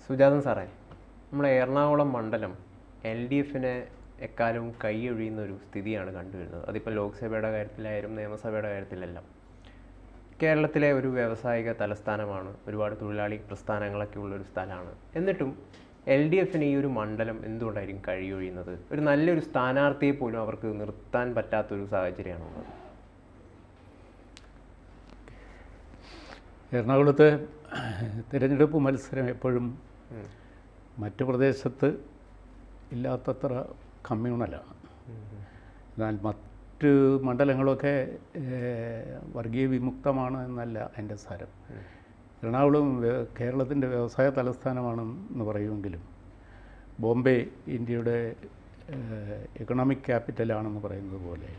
സുജാതൻ സാറേ, നമ്മളെ എറണാകുളം മണ്ഡലം LDFിനെ എക്കാലവും കൈയൊഴിയുന്ന ഒരു സ്ഥിതിയാണ് കണ്ടുവരുന്നത്. അതിപ്പോൾ ലോക്സഭയുടെ കാര്യത്തിലായാലും നിയമസഭയുടെ കാര്യത്തിലെല്ലാം. കേരളത്തിലെ ഒരു വ്യാവസായിക തലസ്ഥാനമാണ്, ഒരുപാട് തൊഴിലാളി പ്രസ്ഥാനങ്ങളൊക്കെ ഉള്ളൊരു സ്ഥലമാണ്. എന്നിട്ടും LDFിന് ഈ ഒരു മണ്ഡലം എന്തുകൊണ്ടായിരിക്കും കഴിയൊഴിയുന്നത്? ഒരു നല്ലൊരു സ്ഥാനാർത്ഥിയെ പോലും അവർക്ക് നിർത്താൻ പറ്റാത്തൊരു സാഹചര്യമാണുള്ളത്. എറണാകുളത്തെ തിരഞ്ഞെടുപ്പ് മത്സരം എപ്പോഴും മറ്റു പ്രദേശത്ത് ഇല്ലാത്തത്ര കമ്മ്യൂണലാണ്. എന്നാൽ മറ്റ് മണ്ഡലങ്ങളൊക്കെ വർഗീയ വിമുക്തമാണ് എന്നല്ല എൻ്റെ സാരം. എറണാകുളം കേരളത്തിൻ്റെ വ്യവസായ തലസ്ഥാനമാണെന്ന് പറയുമെങ്കിലും ബോംബെ ഇന്ത്യയുടെ എക്കണോമിക് ക്യാപിറ്റലാണെന്ന് പറയുന്നത് പോലെ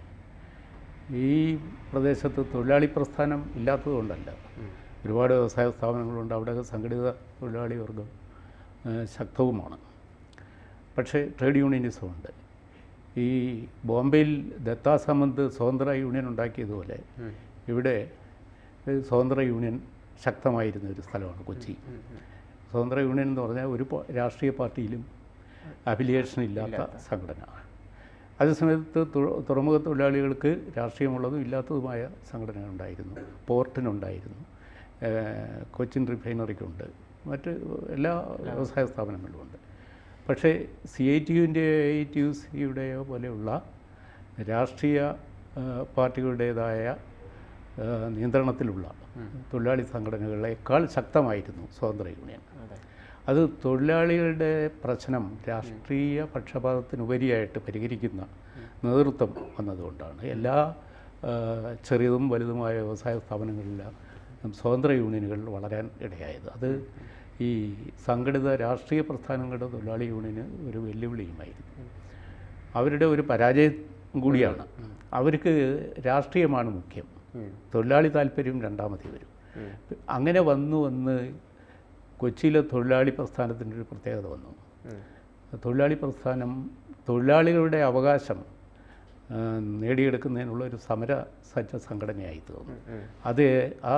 ഈ പ്രദേശത്ത് തൊഴിലാളി പ്രസ്ഥാനം ഇല്ലാത്തതുകൊണ്ടല്ല. ഒരുപാട് വ്യവസായ സ്ഥാപനങ്ങളുണ്ട്, അവിടെ സംഘടിത തൊഴിലാളി വർഗം ശക്തവുമാണ്. പക്ഷേ ട്രേഡ് യൂണിയനിസമുണ്ട്. ഈ ബോംബെയിൽ ദത്താ സമന്ത് സ്വതന്ത്ര യൂണിയൻ ഉണ്ടാക്കിയതുപോലെ ഇവിടെ സ്വതന്ത്ര യൂണിയൻ ശക്തമായിരുന്ന ഒരു സ്ഥലമാണ് കൊച്ചി. സ്വതന്ത്ര യൂണിയൻ എന്ന് പറഞ്ഞാൽ ഒരു രാഷ്ട്രീയ പാർട്ടിയിലും അഫിലിയേഷൻ ഇല്ലാത്ത സംഘടന. അതേസമയത്ത് തുറമുഖ തൊഴിലാളികൾക്ക് രാഷ്ട്രീയമുള്ളതും ഇല്ലാത്തതുമായ സംഘടന ഉണ്ടായിരുന്നു. പോർട്ടിനുണ്ടായിരുന്നു, കൊച്ചിൻ റിഫൈനറിക്കുണ്ട്, മറ്റ് എല്ലാ വ്യവസായ സ്ഥാപനങ്ങളുമുണ്ട്. പക്ഷേ CITUവിൻ്റെ AITUCയുടെയോ പോലെയുള്ള രാഷ്ട്രീയ പാർട്ടികളുടേതായ നിയന്ത്രണത്തിലുള്ള തൊഴിലാളി സംഘടനകളേക്കാൾ ശക്തമായിരുന്നു സ്വതന്ത്ര യൂണിയൻ. അത് തൊഴിലാളികളുടെ പ്രശ്നം രാഷ്ട്രീയ പക്ഷപാതത്തിനുപരിയായിട്ട് പരിഹരിക്കുന്ന നേതൃത്വം വന്നതുകൊണ്ടാണ് എല്ലാ ചെറിയതും വലുതുമായ വ്യവസായ സ്ഥാപനങ്ങളിലെല്ലാം സ്വതന്ത്ര യൂണിയനുകൾ വളരാൻ ഇടയായത്. അത് ഈ സംഘടിത രാഷ്ട്രീയ പ്രസ്ഥാനങ്ങളുടെ തൊഴിലാളി യൂണിയന് ഒരു വെല്ലുവിളിയുമായിരുന്നു. അവരുടെ ഒരു പരാജയം കൂടിയാണ്. അവർക്ക് രാഷ്ട്രീയമാണ് മുഖ്യം, തൊഴിലാളി താല്പര്യം രണ്ടാമത് വരും. അങ്ങനെ വന്ന് കൊച്ചിയിലെ തൊഴിലാളി പ്രസ്ഥാനത്തിൻ്റെ ഒരു പ്രത്യേകത വന്നു. തൊഴിലാളി പ്രസ്ഥാനം തൊഴിലാളികളുടെ അവകാശം നേടിയെടുക്കുന്നതിനുള്ള ഒരു സമരസജ്ജ സംഘടനയായി തീർന്നു. അത് ആ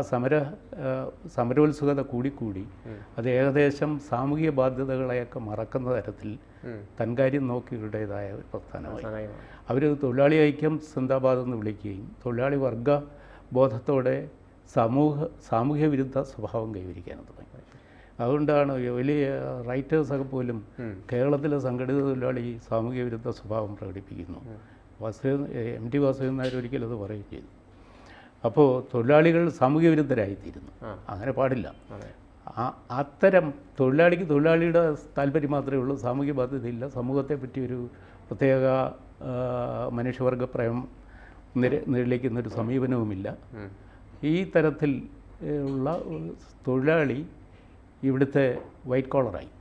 സമരോത്സുകത കൂടിക്കൂടി അത് ഏകദേശം സാമൂഹിക ബാധ്യതകളെയൊക്കെ മറക്കുന്ന തരത്തിൽ തൻകാര്യം നോക്കിയുടേതായ ഒരു പ്രസ്ഥാനമായി. അവർ തൊഴിലാളി ഐക്യം സിന്ദാബാദ് എന്ന് വിളിക്കുകയും തൊഴിലാളി വർഗ ബോധത്തോടെ സാമൂഹ്യ വിരുദ്ധ സ്വഭാവം കൈവരിക്കാനും തുടങ്ങി. അതുകൊണ്ടാണ് വലിയ റൈറ്റേഴ്സൊക്കെ പോലും കേരളത്തിലെ സംഘടിത തൊഴിലാളി സാമൂഹ്യ വിരുദ്ധ സ്വഭാവം പ്രകടിപ്പിക്കുന്നു. MT വാസുദേവൻ നായർ ഒരിക്കലും അത് പറയുകയും ചെയ്തു. അപ്പോൾ തൊഴിലാളികൾ സാമൂഹ്യ വിരുദ്ധരായിത്തീരുന്നു. അങ്ങനെ പാടില്ല. അത്തരം തൊഴിലാളിക്ക് തൊഴിലാളിയുടെ താല്പര്യം മാത്രമേ ഉള്ളൂ, സാമൂഹ്യ ബാധ്യതയില്ല, സമൂഹത്തെ പറ്റി ഒരു പ്രത്യേക മനുഷ്യവർഗ പ്രേമം നിഴലിക്കുന്നൊരു സമീപനവുമില്ല. ഈ തരത്തിൽ ഉള്ള തൊഴിലാളി ഇവിടുത്തെ വൈറ്റ് കോളറായി.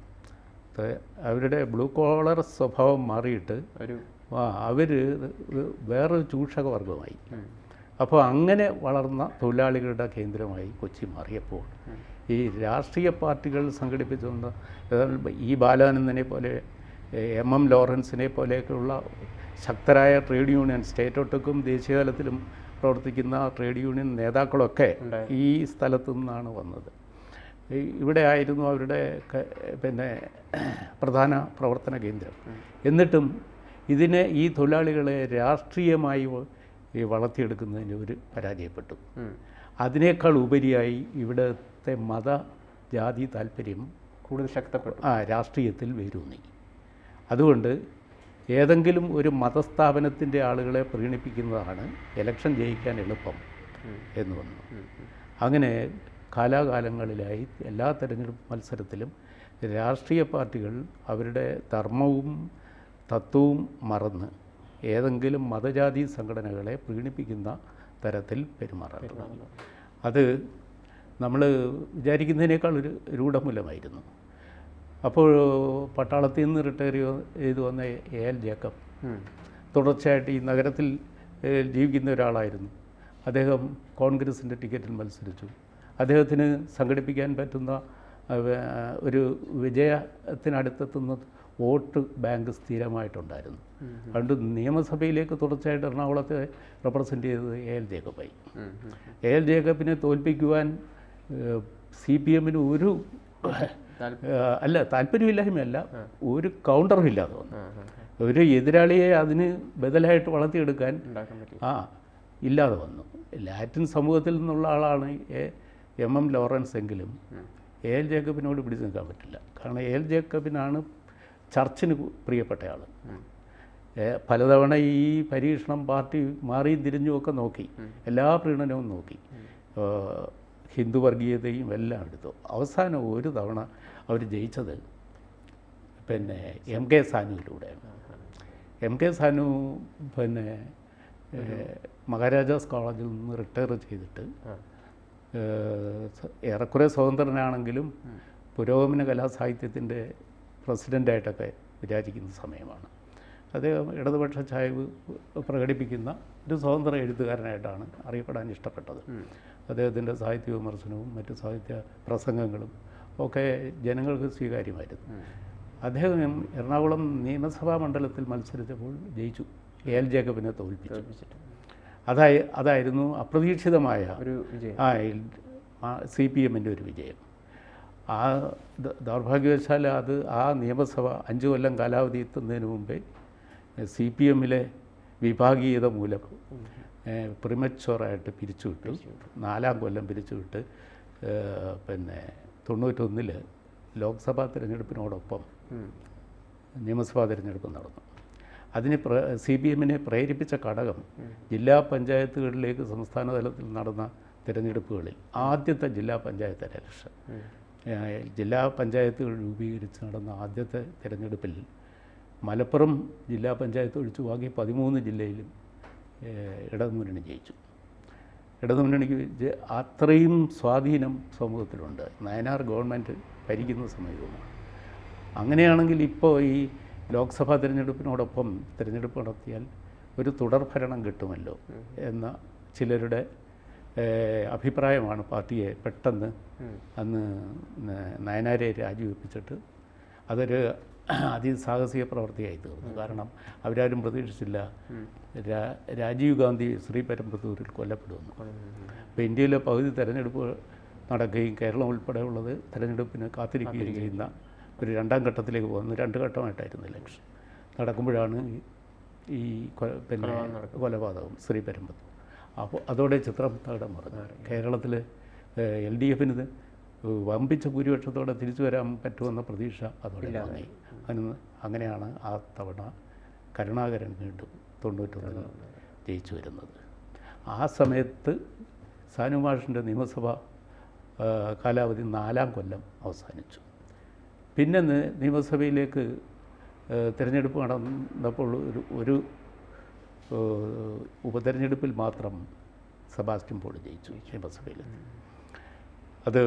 അവരുടെ ബ്ലൂ കോളർ സ്വഭാവം മാറിയിട്ട് അവർ വേറൊരു ചൂഷക വർഗമായി. അപ്പോൾ അങ്ങനെ വളർന്ന തൊഴിലാളികളുടെ കേന്ദ്രമായി കൊച്ചി മാറിയപ്പോൾ ഈ രാഷ്ട്രീയ പാർട്ടികൾ സംഘടിപ്പിച്ചുകൊണ്ട് ഈ ബാലാനന്ദനെ പോലെ MM ലോറൻസിനെ പോലെയൊക്കെയുള്ള ശക്തരായ ട്രേഡ് യൂണിയൻ സ്റ്റേറ്റ് ഒട്ടുക്കും ദേശീയ തലത്തിലും പ്രവർത്തിക്കുന്ന ട്രേഡ് യൂണിയൻ നേതാക്കളൊക്കെ ഈ സ്ഥലത്തു നിന്നാണ് വന്നത്. ഇവിടെ ആയിരുന്നു അവരുടെ പ്രധാന പ്രവർത്തന കേന്ദ്രം. എന്നിട്ടും ഈ തൊഴിലാളികളെ രാഷ്ട്രീയമായി വളർത്തിയെടുക്കുന്നതിന് ഒരു പരാജയപ്പെട്ടു. അതിനേക്കാൾ ഉപരിയായി ഇവിടുത്തെ ജാതി താല്പര്യം കൂടുതൽ ശക്തപ്പെട്ടു, രാഷ്ട്രീയത്തിൽ വേരൂന്നി. അതുകൊണ്ട് ഏതെങ്കിലും ഒരു മതസ്ഥാപനത്തിൻ്റെ ആളുകളെ പ്രീണിപ്പിക്കുന്നതാണ് ഇലക്ഷൻ ജയിക്കാൻ എളുപ്പം എന്ന് വന്നു. അങ്ങനെ കാലാകാലങ്ങളിലായി എല്ലാ തെരഞ്ഞെടുപ്പ് മത്സരത്തിലും രാഷ്ട്രീയ പാർട്ടികൾ അവരുടെ ധർമ്മവും തത്വവും മറന്ന് ഏതെങ്കിലും മതജാതി സംഘടനകളെ പ്രീണിപ്പിക്കുന്ന തരത്തിൽ പെരുമാറാറുണ്ട്. അത് നമ്മൾ വിചാരിക്കുന്നതിനേക്കാൾ ഒരു രൂഢമൂലമായിരുന്നു. അപ്പോൾ പട്ടാളത്തിൽ നിന്ന് റിട്ടയർ ചെയ്ത് വന്ന AL ജേക്കബ് തുടർച്ചയായിട്ട് ഈ നഗരത്തിൽ ജീവിക്കുന്ന ഒരാളായിരുന്നു. അദ്ദേഹം കോൺഗ്രസിൻ്റെ ടിക്കറ്റിൽ മത്സരിച്ചു. അദ്ദേഹത്തിന് സംഘടിപ്പിക്കാൻ പറ്റുന്ന ഒരു വിജയത്തിനടുത്തെത്തുന്ന വോട്ട് ബാങ്ക് സ്ഥിരമായിട്ടുണ്ടായിരുന്നു. അതുകൊണ്ട് നിയമസഭയിലേക്ക് തുടർച്ചയായിട്ട് എറണാകുളത്തെ റെപ്രസെൻ്റ് ചെയ്തത് AL ജേക്കബായി. AL ജേക്കബിനെ തോൽപ്പിക്കുവാൻ CPM ഒരു അല്ല താല്പര്യമില്ലായ്മയല്ല, ഒരു കൗണ്ടറും ഇല്ലാതെ വന്നു. ഒരു എതിരാളിയെ അതിന് ബദലായിട്ട് വളർത്തിയെടുക്കാൻ ഇല്ലാതെ വന്നു. ലാറ്റിൻ സമൂഹത്തിൽ നിന്നുള്ള ആളാണ് എം ലോറൻസ് എങ്കിലും എൽ ജേക്കബിനോട് പിടിച്ചു നിൽക്കാൻ പറ്റില്ല. കാരണം എൽ ജേക്കബിനാണ് ചർച്ചിന് പ്രിയപ്പെട്ടയാൾ. പലതവണ ഈ പരീക്ഷണം പാർട്ടി മാറിയും തിരിഞ്ഞുമൊക്കെ നോക്കി, എല്ലാ പ്രീണനവും നോക്കി, ഹിന്ദു വർഗീയതയും എല്ലാം എടുത്തു. അവസാനം ഒരു തവണ അവർ ജയിച്ചത് പിന്നെ എം കെ സാനുവിലൂടെയാണ്. എം കെ സാനു പിന്നെ മഹാരാജാസ് കോളേജിൽ നിന്ന് റിട്ടയർ ചെയ്തിട്ട് ഏറെക്കുറെ സ്വതന്ത്രനാണെങ്കിലും പുരോഗമന കലാസാഹിത്യത്തിൻ്റെ പ്രസിഡൻ്റായിട്ടൊക്കെ വിചാരിക്കുന്ന സമയമാണ്. അദ്ദേഹം ഇടതുപക്ഷ ചായ്വ് പ്രകടിപ്പിക്കുന്ന ഒരു സ്വതന്ത്ര എഴുത്തുകാരനായിട്ടാണ് അറിയപ്പെടാൻ ഇഷ്ടപ്പെട്ടത്. അദ്ദേഹത്തിൻ്റെ സാഹിത്യ വിമർശനവും മറ്റു സാഹിത്യ പ്രസംഗങ്ങളും ഒക്കെ ജനങ്ങൾക്ക് സ്വീകാര്യമായിരുന്നു. അദ്ദേഹം എറണാകുളം നിയമസഭാ മണ്ഡലത്തിൽ മത്സരിച്ചപ്പോൾ ജയിച്ചു, എൽ ജേക്കബിനെ തോൽപ്പിച്ചിട്ട്. അതായിരുന്നു അപ്രതീക്ഷിതമായ ഒരു CPM-ൻ്റെ ഒരു വിജയം. ആ ദൗർഭാഗ്യവശാൽ ആ നിയമസഭ 5 കൊല്ലം കാലാവധി എത്തുന്നതിന് മുമ്പേ CPM-ലെ വിഭാഗീയത മൂലം പ്രിമച്വറായിട്ട് പിരിച്ചുവിട്ടു. 4ാം കൊല്ലം പിരിച്ചുവിട്ട് പിന്നെ 91-ൽ ലോക്സഭാ തിരഞ്ഞെടുപ്പിനോടൊപ്പം നിയമസഭാ തിരഞ്ഞെടുപ്പ് നടന്നു. അതിന് CPM-നെ പ്രേരിപ്പിച്ച ഘടകം ജില്ലാ പഞ്ചായത്തുകളിലേക്ക് സംസ്ഥാന തലത്തിൽ നടന്ന തിരഞ്ഞെടുപ്പുകളിൽ ആദ്യത്തെ ജില്ലാ പഞ്ചായത്ത് ഇലക്ഷൻ, ജില്ലാ പഞ്ചായത്തുകൾ രൂപീകരിച്ച് നടന്ന ആദ്യത്തെ തിരഞ്ഞെടുപ്പിൽ മലപ്പുറം ജില്ലാ പഞ്ചായത്ത് ഒഴിച്ചു ബാക്കി 13 ജില്ലയിലും ഇടതുമുന്നണി ജയിച്ചു. ഇടതുമുന്നണിക്ക് അത്രയും സ്വാധീനം സമൂഹത്തിലുണ്ട്. നയനാർ ഗവൺമെൻറ് ഭരിക്കുന്ന സമയവുമാണ്. അങ്ങനെയാണെങ്കിൽ ഇപ്പോൾ ഈ ലോക്സഭാ തിരഞ്ഞെടുപ്പിനോടൊപ്പം തിരഞ്ഞെടുപ്പ് നടത്തിയാൽ ഒരു തുടർഭരണം കിട്ടുമല്ലോ എന്ന ചിലരുടെ അഭിപ്രായമാണ് പാർട്ടിയെ പെട്ടെന്ന് അന്ന് നയനാരെ രാജിവെപ്പിച്ചിട്ട് അതൊരു അതിസാഹസിക പ്രവൃത്തിയായി തീർന്നു. കാരണം അവരാരും പ്രതീക്ഷിച്ചില്ല രാജീവ് ഗാന്ധി ശ്രീപെരുമ്പത്തൂരിൽ കൊല്ലപ്പെടുമെന്ന്. അപ്പോൾ ഇന്ത്യയിലെ പകുതി തെരഞ്ഞെടുപ്പ് നടക്കുകയും കേരളം ഉൾപ്പെടെയുള്ളത് തെരഞ്ഞെടുപ്പിന് കാത്തിരിക്കുകയും ചെയ്യുന്ന ഒരു 2ാം ഘട്ടത്തിലേക്ക് പോകുന്നു. 2 ഘട്ടമായിട്ടായിരുന്നു ഇലക്ഷൻ നടക്കുമ്പോഴാണ് ഈ പിന്നെ കൊലപാതകം ശ്രീപെരുമ്പത്തൂർ. അപ്പോൾ അതോടെ ചിത്രം തകിടം മറിഞ്ഞു. കേരളത്തിൽ LDF-ന് വമ്പിച്ച ഭൂരിപക്ഷത്തോടെ തിരിച്ചു വരാൻ പറ്റുമെന്ന പ്രതീക്ഷ അതോടെ വാങ്ങി. അങ്ങനെയാണ് ആ തവണ കരുണാകരൻ വീണ്ടും 91-ൽ ജയിച്ചു വരുന്നത്. ആ സമയത്ത് സാനുമാഷിൻ്റെ നിയമസഭ കാലാവധി 4ാം കൊല്ലം അവസാനിച്ചു. പിന്നെ നിയമസഭയിലേക്ക് തിരഞ്ഞെടുപ്പ് നടന്നപ്പോൾ ഒരു ഉപതെരഞ്ഞെടുപ്പിൽ മാത്രം സെബാസ്റ്റ്യൻ പോൾ ജയിച്ചു നിയമസഭയിൽ. അത്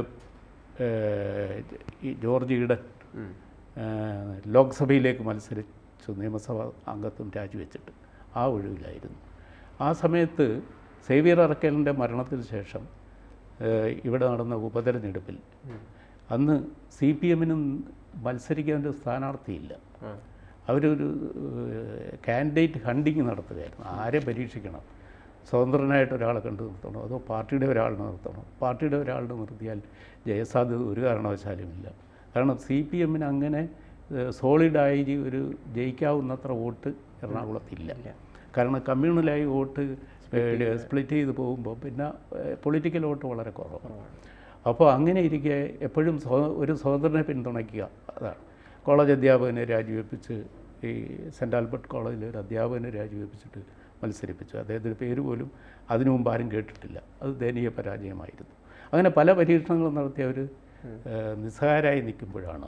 ഈ ജോർജ് ഈഡൻ ലോക്സഭയിലേക്ക് മത്സരിച്ചു നിയമസഭാ അംഗത്വം രാജിവെച്ചിട്ട് ആ ഒഴിവിലായിരുന്നു. ആ സമയത്ത് സേവ്യർ അറക്കലിൻ്റെ മരണത്തിന് ശേഷം ഇവിടെ നടന്ന ഉപതെരഞ്ഞെടുപ്പിൽ അന്ന് CPM-നും മത്സരിക്കാൻ ഒരു സ്ഥാനാർത്ഥിയില്ല. അവരൊരു കാൻഡിഡേറ്റ് ഹണ്ടിങ് നടത്തുകയായിരുന്നു. ആരെ പരീക്ഷിക്കണം, സ്വതന്ത്രനായിട്ട് ഒരാളെ കണ്ടു നിർത്തണോ അതോ പാർട്ടിയുടെ ഒരാളിനെ നിർത്തണോ? പാർട്ടിയുടെ ഒരാളിനെ നിർത്തിയാൽ ജയസാധ്യത ഒരു കാരണവശാലുമില്ല. കാരണം CPM-ന് അങ്ങനെ സോളിഡായി ഒരു ജയിക്കാവുന്നത്ര വോട്ട് എറണാകുളത്തില്ല. കാരണം കമ്മ്യൂണലായി വോട്ട് സ്പ്ലിറ്റ് ചെയ്ത് പോകുമ്പോൾ പിന്നെ പൊളിറ്റിക്കൽ വോട്ട് വളരെ കുറവാണ്. അപ്പോൾ അങ്ങനെ ഇരിക്കെ എപ്പോഴും ഒരു സ്വതന്ത്രനെ പിന്തുണയ്ക്കുക, അതാണ്. കോളേജ് അധ്യാപകനെ രാജിവെപ്പിച്ച് ഈ സെൻറ്റ് ആൽബർട്ട് കോളേജിൽ ഒരു അധ്യാപകനെ രാജിവെപ്പിച്ചിട്ട് മത്സരിപ്പിച്ചു. അദ്ദേഹത്തിൻ്റെ പേര് പോലും അതിനു മുമ്പ് ആരും കേട്ടിട്ടില്ല. അത് ദയനീയ പരാജയമായിരുന്നു. അങ്ങനെ പല പരീക്ഷണങ്ങളും നടത്തി അവർ നിസ്സഹായരായി നിൽക്കുമ്പോഴാണ്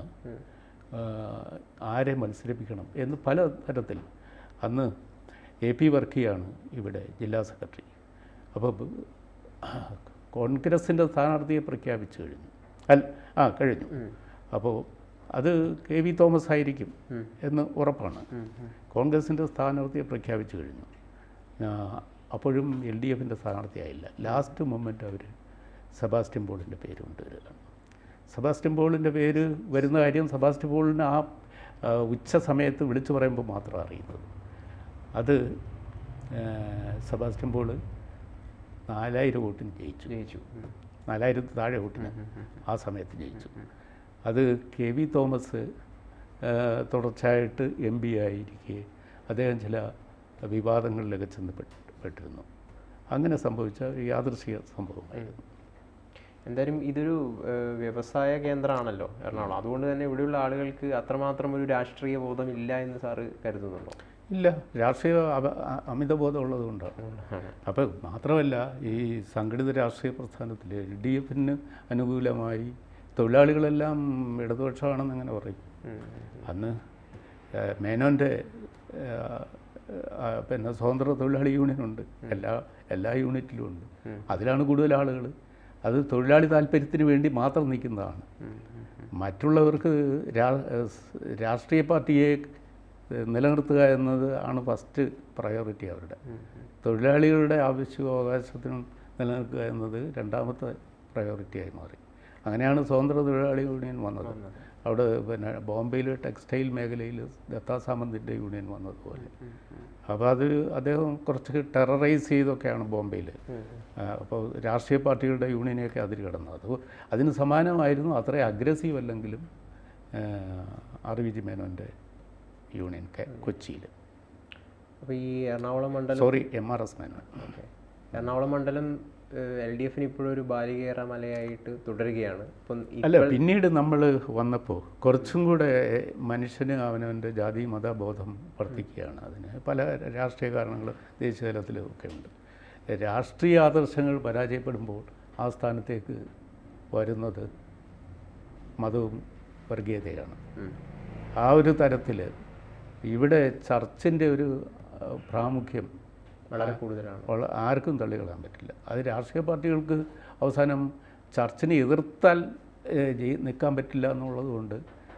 ആരെ മത്സരിപ്പിക്കണം എന്ന് പല തരത്തിൽ. അന്ന് AP വർക്കിയാണ് ഇവിടെ ജില്ലാ സെക്രട്ടറി. അപ്പോൾ കോൺഗ്രസിൻ്റെ സ്ഥാനാർത്ഥിയെ പ്രഖ്യാപിച്ചു കഴിഞ്ഞു. അപ്പോൾ അത് KV തോമസ് ആയിരിക്കും എന്ന് ഉറപ്പാണ്. കോൺഗ്രസിൻ്റെ സ്ഥാനാർത്ഥിയെ പ്രഖ്യാപിച്ചു കഴിഞ്ഞു. അപ്പോഴും LDF-ൻ്റെ സ്ഥാനാർത്ഥിയായില്ല. ലാസ്റ്റ് മൊമെൻ്റ് അവർ സെബാസ്റ്റ്യൻ പോളിൻ്റെ പേര് കൊണ്ടുവരികയാണ്. സെബാസ്റ്റ്യൻ പോളിൻ്റെ പേര് വരുന്ന കാര്യം സെബാസ്റ്റ്യൻ പോളിന് ആ ഉച്ച സമയത്ത് വിളിച്ചു പറയുമ്പോൾ മാത്രം അറിയുന്നത്. അത് സെബാസ്റ്റ്യൻ പോൾ 4000 വോട്ടിന് ജയിച്ചു. 4000 താഴെ വോട്ടിന് ആ സമയത്ത് ജയിച്ചു. അത് KV തോമസ് തുടർച്ചയായിട്ട് MP ആയിരിക്കെ അദ്ദേഹം ചില വിവാദങ്ങളിലൊക്കെ ചെന്ന് പെട്ടിരുന്നു. അങ്ങനെ സംഭവിച്ച ഒരു യാദൃശ്ചിക സംഭവമായിരുന്നു. എന്തായാലും ഇതൊരു വ്യവസായ കേന്ദ്രമാണല്ലോ എറണാകുളം. അതുകൊണ്ട് തന്നെ ഇവിടെയുള്ള ആളുകൾക്ക് അത്രമാത്രം ഒരു രാഷ്ട്രീയ ബോധം ഇല്ല എന്ന് സാറ് കരുതുന്നുണ്ടോ? ഇല്ല, രാഷ്ട്രീയ അമിതബോധം ഉള്ളതുകൊണ്ടാണ്. അപ്പോൾ മാത്രമല്ല, ഈ സംഘടിത രാഷ്ട്രീയ പ്രസ്ഥാനത്തിൽ LDFന് അനുകൂലമായി തൊഴിലാളികളെല്ലാം ഇടതുപക്ഷമാണെന്ന് അങ്ങനെ പറയും. അന്ന് മേനോൻ്റെ പിന്നെ സ്വതന്ത്ര തൊഴിലാളി യൂണിയനുണ്ട്, എല്ലാ യൂണിറ്റിലും ഉണ്ട്. അതിലാണ് കൂടുതൽ ആളുകൾ. അത് തൊഴിലാളി താല്പര്യത്തിന് വേണ്ടി മാത്രം നിൽക്കുന്നതാണ്. മറ്റുള്ളവർക്ക് രാഷ്ട്രീയ പാർട്ടിയെ നിലനിർത്തുക എന്നത് ആണ് ഫസ്റ്റ് പ്രയോറിറ്റി അവരുടെ. തൊഴിലാളികളുടെ ആവശ്യവും അവകാശത്തിനും നിലനിൽക്കുക എന്നത് രണ്ടാമത്തെ പ്രയോറിറ്റിയായി മാറി. അങ്ങനെയാണ് സ്വതന്ത്ര തൊഴിലാളി യൂണിയൻ വന്നത്. അവിടെ പിന്നെ ബോംബെയിൽ ടെക്സ്റ്റൈൽ മേഖലയിൽ ദത്താ സാമന്തിൻ്റെ യൂണിയൻ വന്നതുപോലെ. അപ്പോൾ അത് അദ്ദേഹം കുറച്ച് ടെററൈസ് ചെയ്തൊക്കെയാണ് ബോംബെയിൽ. അപ്പോൾ രാഷ്ട്രീയ പാർട്ടികളുടെ യൂണിയനെയൊക്കെ അതിൽ കിടന്നത്. അതിന് സമാനമായിരുന്നു, അത്ര അഗ്രസീവ് അല്ലെങ്കിലും RVG മേനോൻ്റെ യൂണിയൻ കൊച്ചിയിൽ. അപ്പോൾ ഈ എറണാകുളം മണ്ഡലം MRS മേനോൻ. എറണാകുളം മണ്ഡലം LDFന് ഇപ്പോഴും ഒരു ബാലികേറ മലയായിട്ട് തുടരുകയാണ്. അല്ല, പിന്നീട് നമ്മൾ വന്നപ്പോൾ കുറച്ചും കൂടെ മനുഷ്യന് അവനവൻ്റെ ജാതി മതബോധം വർദ്ധിക്കുകയാണ്. അതിന് പല രാഷ്ട്രീയ കാരണങ്ങൾ ദേശീയ തലത്തിലും ഒക്കെ ഉണ്ട്. രാഷ്ട്രീയ ആദർശങ്ങൾ പരാജയപ്പെടുമ്പോൾ ആ സ്ഥാനത്തേക്ക് വരുന്നത് മതവും വർഗീയതയാണ്. ആ ഒരു തരത്തിൽ ഇവിടെ ചർച്ചിൻ്റെ ഒരു പ്രാമുഖ്യം വളരെ കൂടുതലാണ്. ആർക്കും തള്ളിക്കളയാൻ പറ്റില്ല. അത് രാഷ്ട്രീയ പാർട്ടികൾക്ക് അവസാനം ചർച്ചിനെ എതിർത്താൽ നിൽക്കാൻ പറ്റില്ല എന്നുള്ളത് കൊണ്ട്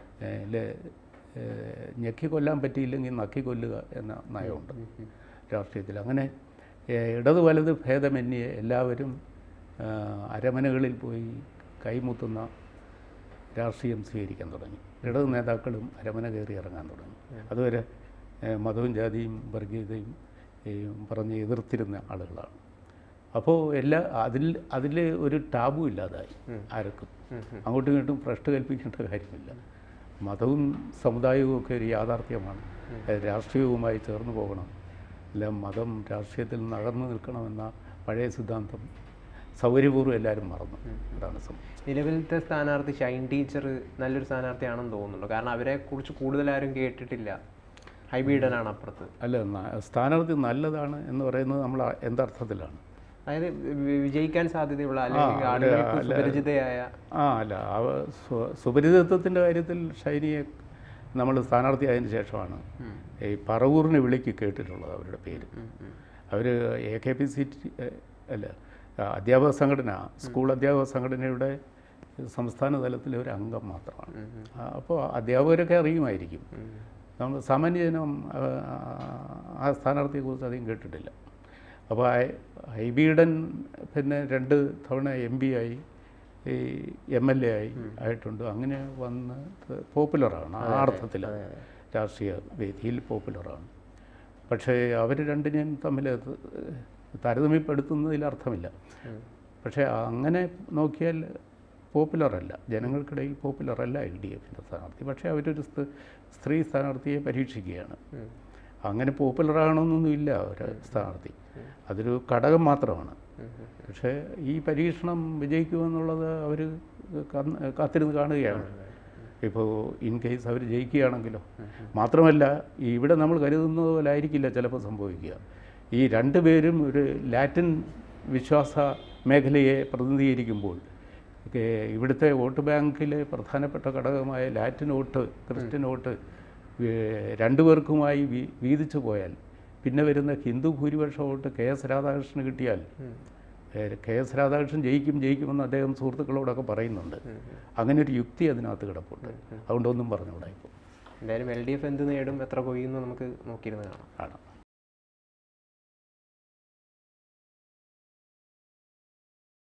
ഞെക്കി കൊല്ലാൻ പറ്റിയില്ലെങ്കിൽ നക്കി കൊല്ലുക എന്ന നയമുണ്ട് രാഷ്ട്രീയത്തിൽ. അങ്ങനെ ഇടത് വലത് ഭേദമന്യേ എല്ലാവരും അരമനകളിൽ പോയി കൈമുത്തുന്ന രാഷ്ട്രീയം സ്വീകരിക്കാൻ തുടങ്ങി. ഇടത് നേതാക്കളും അരമന കയറി ഇറങ്ങാൻ തുടങ്ങി. അതുവരെ മതവും ജാതിയും വർഗീയതയും പറഞ്ഞ് എതിർത്തിരുന്ന ആളുകളാണ്. അപ്പോൾ അതിൽ ഒരു ടാബു ഇല്ലാതായി ആർക്കും. അങ്ങോട്ടും ഇങ്ങോട്ടും ഭ്രഷ്ട് കൽപ്പിക്കേണ്ട കാര്യമില്ല. മതവും സമുദായവും ഒക്കെ ഒരു യാഥാർത്ഥ്യമാണ്. രാഷ്ട്രീയവുമായി ചേർന്ന് പോകണം, അല്ല മതം രാഷ്ട്രീയത്തിൽ നിന്ന് അകർന്നു നിൽക്കണമെന്ന പഴയ സിദ്ധാന്തം സൗകര്യപൂർവ്വം എല്ലാവരും മറന്നു. അതാണ് സംഭവിച്ചത്. നിലവിലത്തെ സ്ഥാനാർത്ഥി ഷൈൻ ടീച്ചർ നല്ലൊരു സ്ഥാനാർത്ഥിയാണെന്ന് തോന്നുന്നുണ്ടോ? കാരണം അവരെക്കുറിച്ച് കൂടുതലാരും കേട്ടിട്ടില്ല. ഹൈബീഡനാണ് അപ്പുറത്ത്. അല്ല, സ്ഥാനാർത്ഥി നല്ലതാണ് എന്ന് പറയുന്നത് നമ്മൾ എന്തർത്ഥത്തിലാണ്? അതായത് വിജയിക്കാൻ സാധ്യതയുള്ള അല്ലെങ്കിൽ ആളുകൾക്ക് സുപരിചിതയായ അല്ല, സുപരിചിതത്വത്തിൻ്റെ കാര്യത്തിൽ ഷൈനിയെ നമ്മൾ സ്ഥാനാർത്ഥിയായതിനു ശേഷമാണ് ഈ പറവൂറിനെ വിളിക്ക് കേട്ടിട്ടുള്ളത്. അവരുടെ പേര് അവർ AKPC അല്ല അധ്യാപക സംഘടന, സ്കൂൾ അധ്യാപക സംഘടനയുടെ സംസ്ഥാന തലത്തിലെ ഒരു അംഗം മാത്രമാണ്. അപ്പോൾ അധ്യാപകരൊക്കെ അറിയുമായിരിക്കും. നമ്മൾ സാമാന്യജനം ആ സ്ഥാനാർത്ഥിയെക്കുറിച്ച് അധികം കേട്ടിട്ടില്ല. അപ്പോൾ ഹൈബീഡൻ പിന്നെ 2 തവണ MP ആയി, ഈ MLA ആയിട്ടുണ്ട്. അങ്ങനെ വന്ന് പോപ്പുലറാണ്. ആ അർത്ഥത്തിൽ രാഷ്ട്രീയ വേദിയിൽ പോപ്പുലറാണ്. പക്ഷേ അവർ രണ്ടിനെയും തമ്മിൽ താരതമ്യപ്പെടുത്തുന്നതിൽ അർത്ഥമില്ല. പക്ഷേ അങ്ങനെ നോക്കിയാൽ പോപ്പുലറല്ല, ജനങ്ങൾക്കിടയിൽ പോപ്പുലറല്ല LDFൻ്റെ സ്ഥാനാർത്ഥി. പക്ഷേ അവരൊരു സ്ത്രീ സ്ഥാനാർത്ഥിയെ പരീക്ഷിക്കുകയാണ്. അങ്ങനെ പോപ്പുലറാകണമെന്നൊന്നുമില്ല ഒരു സ്ഥാനാർത്ഥി, അതൊരു ഘടകം മാത്രമാണ്. പക്ഷേ ഈ പരീക്ഷണം വിജയിക്കുമെന്നുള്ളത് അവർ കാത്തിരുന്ന് കാണുകയാണ്. ഇപ്പോൾ ഇൻ കേസ് അവർ ജയിക്കുകയാണെങ്കിലോ. മാത്രമല്ല, ഇവിടെ നമ്മൾ കരുതുന്നത് പോലെ ആയിരിക്കില്ല ചിലപ്പോൾ സംഭവിക്കുക. ഈ 2 പേരും ഒരു ലാറ്റിൻ വിശ്വാസ മേഖലയെ പ്രതിനിധീകരിക്കുമ്പോൾ ഇവിടുത്തെ വോട്ട് ബാങ്കിലെ പ്രധാനപ്പെട്ട ഘടകമായ ലാറ്റിൻ വോട്ട്, ക്രിസ്ത്യൻ വോട്ട് 2 പേർക്കുമായി വീതിച്ചു പോയാൽ പിന്നെ വരുന്ന ഹിന്ദു ഭൂരിപക്ഷ വോട്ട് KS രാധാകൃഷ്ണന് കിട്ടിയാൽ KS രാധാകൃഷ്ണൻ ജയിക്കുമെന്ന് അദ്ദേഹം സുഹൃത്തുക്കളോടൊക്കെ പറയുന്നുണ്ട്. അങ്ങനെ ഒരു യുക്തി അതിനകത്ത് കിടപ്പുണ്ട്. അതുകൊണ്ടൊന്നും പറഞ്ഞുകൂടാ. ഇപ്പോൾ എന്തായാലും LDF എന്ത് നേടും, എത്ര കൊയ്യുന്നു നമുക്ക് നോക്കിയിരുന്ന് കാണാം.